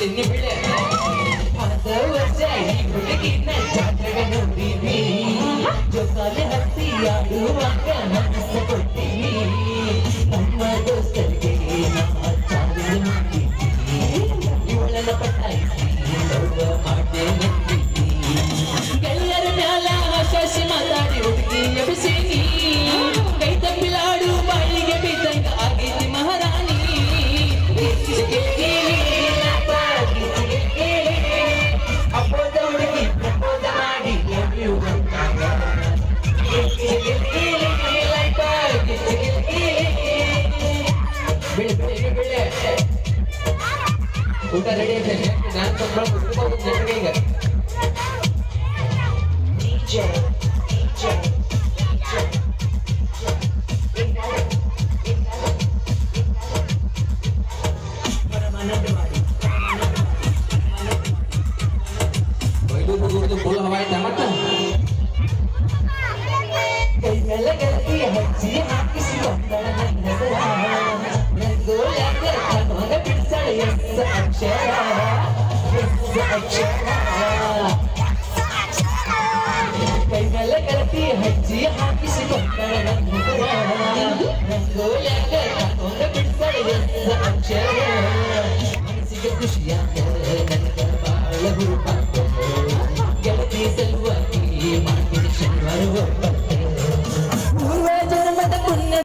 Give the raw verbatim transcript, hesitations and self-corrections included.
ಬಿಳಿ ಬಿಳಿ ಹತ್ತು ವರ್ಷ ಈ ಹುಡುಗಿನ ಜಾತ್ರೆಗ ನೋಡಿವಿ ಜೊಕಾಲಿ ಹತ್ತಿ ಆಡುವಾಗ ಮನಸ್ಸು ಕೊಟ್ಟಿವಿ ನಮ್ಮ ದೋಸ್ತರಿಗೆ ನಾ ಚಾಲು ಮಾಡಿದ್ವಿ ಇವಳನ್ನ ಪಟಾಯಿಸಿ ಲವ್ವ ಮಾಡೇ ನಿಂತಿದ್ವಿ ಗೆಳೆಯರ ಮ್ಯಾಲ ಶಶಿ ಮಾತಾಡಿ ಹುಡುಗಿ ಎಬ್ಬಿಸೀನಿ ಕೈ ತಪ್ಪಿಲಾಡು ಬಾಳಿಗೆ ಬಿದ್ದಂಗ ಆಗೈತಿ ಮಹಾರಾಣಿ ಅಪ್ಪೋದ ಹುಡುಗಿ ಪ್ರಪೋದ ಮಾಡಿ ಬೆಳೆ ಬೆಳೆ ಬೆಳೆ ಊಟ ರೆಡಿ ಐತೆ ನಾನು ತಂದ್ಬಿಟ್ಟು ನೆಟ್ಟಿಗೆ ಈಗ DJ DJ बोल हवाई टमाटर कई मेले गलती हच्ची हाथ किसी बंदर नहीं नजर नंगो लगे कमंग पिटसड़ यस अक्षरा यस अक्षरा कई मेले गलती हच्ची हाथ किसी बंदर नहीं नजर नंगो लगे कमंग पिटसड़ यस अक्षरा मनसी के खुशियां नंगा बाल हुआ ಗೆಳತಿ ಸಲುವಾಗಿ ಮಾಡಿದ ಶನಿವಾರ